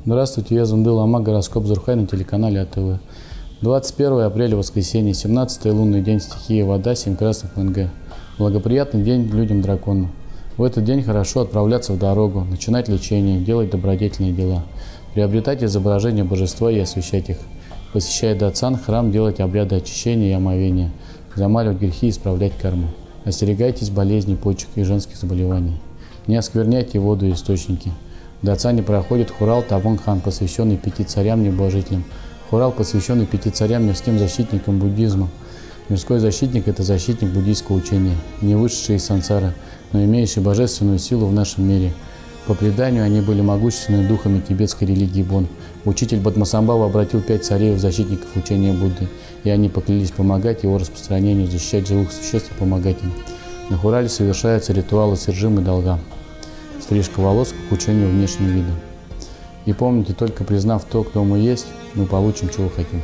Здравствуйте, я Зундыл Ама, гороскоп Зурхай на телеканале АТВ. 21 апреля, воскресенье, 17-й лунный день, стихия вода, 7 красных НГ. Благоприятный день людям-дракону. В этот день хорошо отправляться в дорогу, начинать лечение, делать добродетельные дела, приобретать изображения божества и освящать их, посещая датсан, храм, делать обряды очищения и омовения, замаливать грехи и исправлять карму. Остерегайтесь болезней почек и женских заболеваний. Не оскверняйте воду и источники. В датсане проходит хурал Тавон-хан, посвященный 5 царям-небожителям. Хурал, посвященный 5 царям, мирским защитникам буддизма. Мирской защитник – это защитник буддийского учения, не вышедший из сансары, но имеющий божественную силу в нашем мире. По преданию, они были могущественными духами тибетской религии Бон. Учитель Падмасамбхава обратил 5 царей в защитников учения Будды, и они поклялись помогать его распространению, защищать живых существ и помогать им. На Хурале совершаются ритуалы сержимы долга, стрижка волос к ухудшению внешнего вида. И помните, только признав то, кто мы есть, мы получим, чего хотим.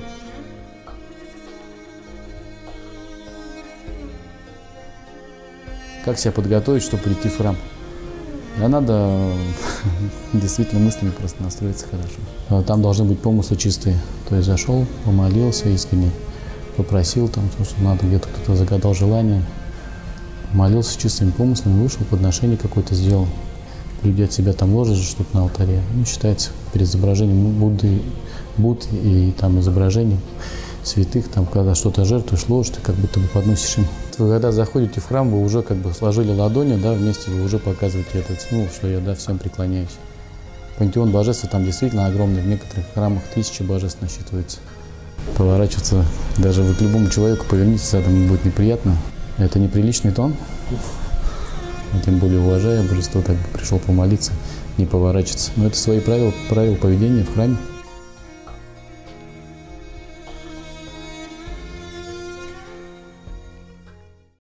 Как себя подготовить, чтобы прийти в храм? Да надо действительно мыслями просто настроиться хорошо. Там должны быть помыслы чистые. То есть зашел, помолился искренне, попросил, там, что надо, где-то кто-то загадал желание, молился чистыми помыслами, вышел, подношение какое-то сделал. Люди от себя там ложат что-то на алтаре. Ну, считается перед изображением Будды и там изображением святых, там, когда что-то жертвуешь, ложишь, ты как будто бы подносишь им. Вы когда заходите в храм, вы уже как бы сложили ладони, да, вместе вы уже показываете этот, что я, да, всем преклоняюсь. Пантеон божеств там действительно огромный, в некоторых храмах 1000 божеств насчитывается. Поворачиваться, даже вы к любому человеку повернитесь, задом будет неприятно. Это неприличный тон. Тем более уважая божество, так бы пришел помолиться, не поворачиваться. Но это свои правила поведения в храме.